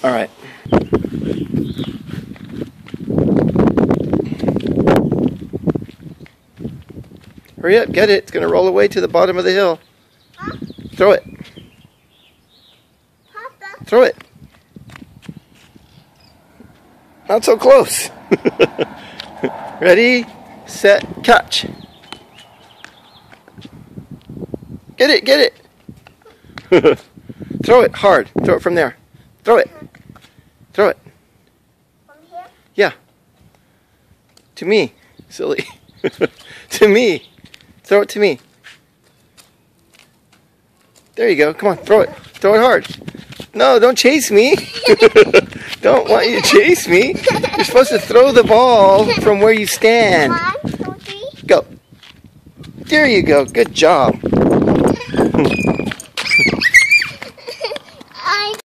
All right. Hurry up, get it. It's going to roll away to the bottom of the hill. Huh? Throw it. Papa. Throw it. Not so close. Ready, set, catch. Get it, get it. Throw it hard. Throw it from there. Throw it. Throw it. From here? Yeah. To me, silly. To me. Throw it to me. There you go. Come on, throw it. Throw it hard. No, don't chase me. Don't want you to chase me. You're supposed to throw the ball from where you stand. 1, 2, 3. Go. There you go. Good job.